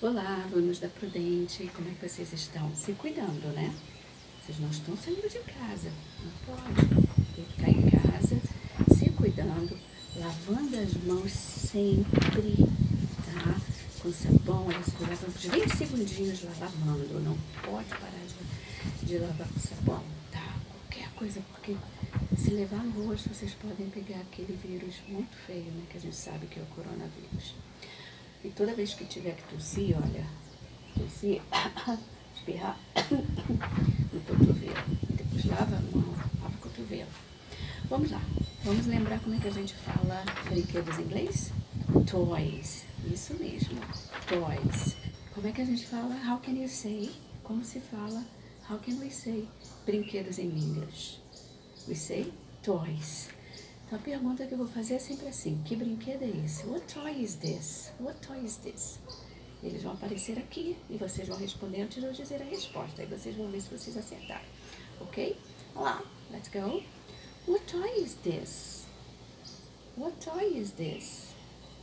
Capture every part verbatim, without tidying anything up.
Olá, alunos da Prudente, como é que vocês estão? Se cuidando, né? Vocês não estão saindo de casa, não pode. Tem que ficar em casa, se cuidando, lavando as mãos sempre, tá? Com sabão, olha, você leva uns vinte segundinhos lá lavando, não pode parar de, de lavar com sabão, tá? Qualquer coisa, porque se levar no rosto, vocês podem pegar aquele vírus muito feio, né? Que a gente sabe que é o coronavírus. E toda vez que tiver que tossir, olha, tossir, espirrar no cotovelo. Depois lava a mão, lava o cotovelo. Vamos lá, vamos lembrar como é que a gente fala brinquedos em inglês? Toys, isso mesmo, toys. Como é que a gente fala how can you say? Como se fala how can we say brinquedos em English? We say toys. Então a pergunta que eu vou fazer é sempre assim: que brinquedo é esse? What toy is this? What toy is this? Eles vão aparecer aqui e vocês vão responder antes de eu dizer a resposta. Aí vocês vão ver se vocês acertaram. Ok? Vamos lá, let's go. What toy is this? What toy is this?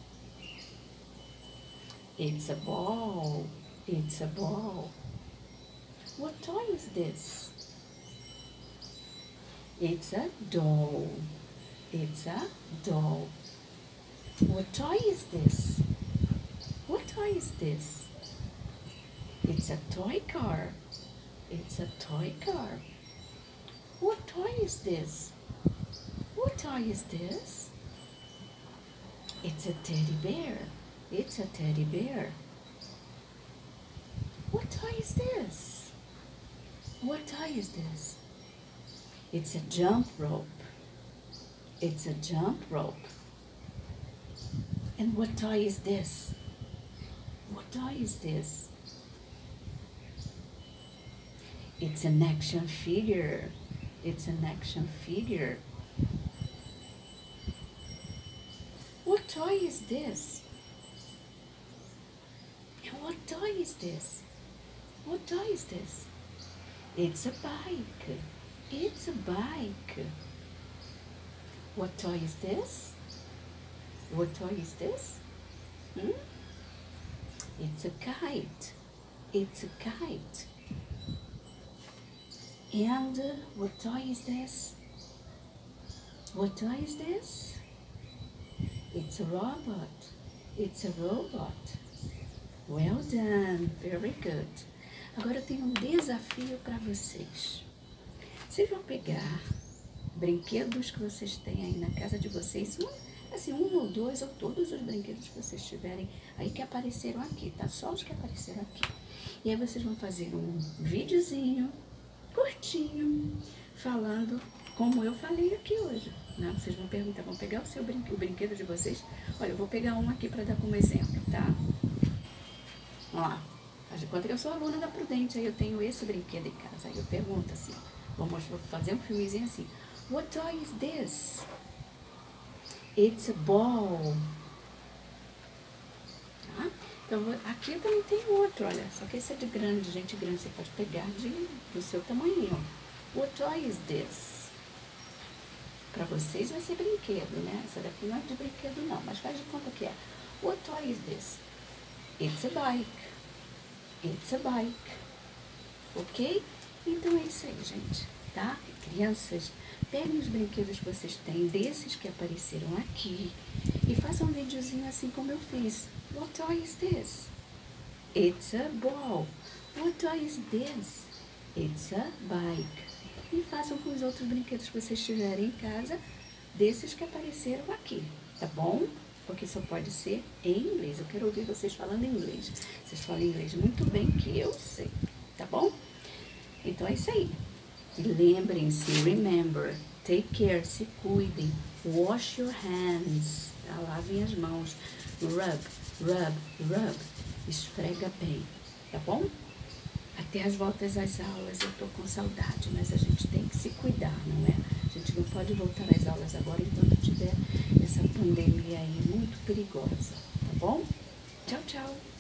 It's a ball. It's a ball. What toy is this? It's a doll. It's a doll. What toy is this? What toy is this? It's a toy car. It's a toy car. What toy is this? What toy is this? It's a teddy bear. It's a teddy bear. What toy is this? What toy is this? It's a jump rope. It's a jump rope. And what toy is this? What toy is this? It's an action figure. It's an action figure. What toy is this? And what toy is this? What toy is this? It's a bike. It's a bike. What toy is this? What toy is this? Hmm? It's a kite. It's a kite. And uh, what toy is this? What toy is this? It's a robot. It's a robot. Well done. Very good. Agora eu tenho um desafio para vocês. Vocês vão pegar brinquedos que vocês têm aí na casa de vocês, um, assim, um ou dois, ou todos os brinquedos que vocês tiverem aí que apareceram aqui, tá? Só os que apareceram aqui. E aí vocês vão fazer um videozinho curtinho, falando como eu falei aqui hoje, né? Vocês vão perguntar, vão pegar o seu brinquedo, o brinquedo de vocês. Olha, eu vou pegar um aqui para dar como exemplo, tá? Vamos lá. Faz de conta que eu sou aluna da Prudente, aí eu tenho esse brinquedo em casa. Aí eu pergunto assim, vamos fazer um filmezinho assim. What toy is this? It's a ball. Tá? Então, aqui eu também tem outro, olha. Só que esse é de grande, gente grande. Você pode pegar de, do seu tamanho. What toy is this? Para vocês vai ser brinquedo, né? Essa daqui não é de brinquedo, não. Mas faz de conta que é. What toy is this? It's a bike. It's a bike. Ok? Então é isso aí, gente. Tá? Crianças, peguem os brinquedos que vocês têm, desses que apareceram aqui, e façam um videozinho assim como eu fiz. What toy is this? It's a ball. What toy is this? It's a bike. E façam com os outros brinquedos que vocês tiverem em casa, desses que apareceram aqui, tá bom? Porque só pode ser em inglês. Eu quero ouvir vocês falando inglês. Vocês falam inglês muito bem, que eu sei, tá bom? Então é isso aí. E lembrem-se, remember, take care, se cuidem, wash your hands, tá? Lavem as mãos, rub, rub, rub, esfrega bem, tá bom? Até as voltas às aulas, eu tô com saudade, mas a gente tem que se cuidar, não é? A gente não pode voltar às aulas agora enquanto tiver essa pandemia aí muito perigosa, tá bom? Tchau, tchau!